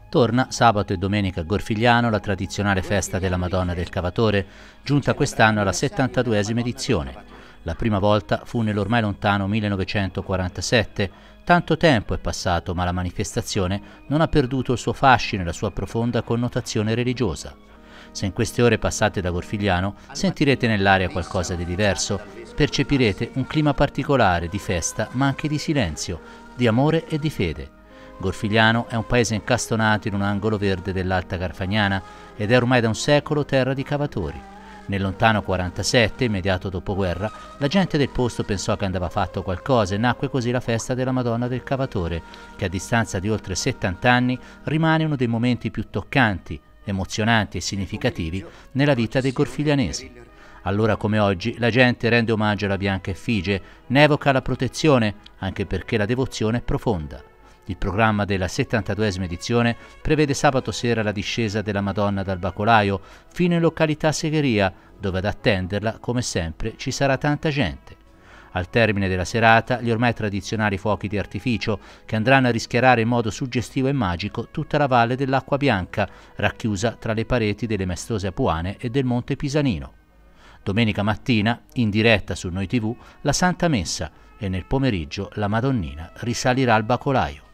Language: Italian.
Torna sabato e domenica a Gorfigliano la tradizionale festa della Madonna del Cavatore, giunta quest'anno alla 72esima edizione. La prima volta fu nell'ormai lontano 1947. Tanto tempo è passato, ma la manifestazione non ha perduto il suo fascino e la sua profonda connotazione religiosa. Se in queste ore passate da Gorfigliano sentirete nell'aria qualcosa di diverso, percepirete un clima particolare di festa ma anche di silenzio, di amore e di fede. Gorfigliano è un paese incastonato in un angolo verde dell'Alta Carfagnana ed è ormai da un secolo terra di cavatori. Nel lontano 47, immediato dopoguerra, la gente del posto pensò che andava fatto qualcosa e nacque così la festa della Madonna del Cavatore, che a distanza di oltre 70 anni rimane uno dei momenti più toccanti, emozionanti e significativi nella vita dei gorfiglianesi. Allora come oggi la gente rende omaggio alla bianca effigie, ne evoca la protezione, anche perché la devozione è profonda. Il programma della 72esima edizione prevede sabato sera la discesa della Madonna dal bacolaio fino in località Segheria, dove ad attenderla, come sempre, ci sarà tanta gente. Al termine della serata, gli ormai tradizionali fuochi di artificio che andranno a rischiarare in modo suggestivo e magico tutta la valle dell'Acqua Bianca, racchiusa tra le pareti delle maestose Apuane e del Monte Pisanino. Domenica mattina, in diretta su Noi TV, la Santa Messa e nel pomeriggio la Madonnina risalirà al bacolaio.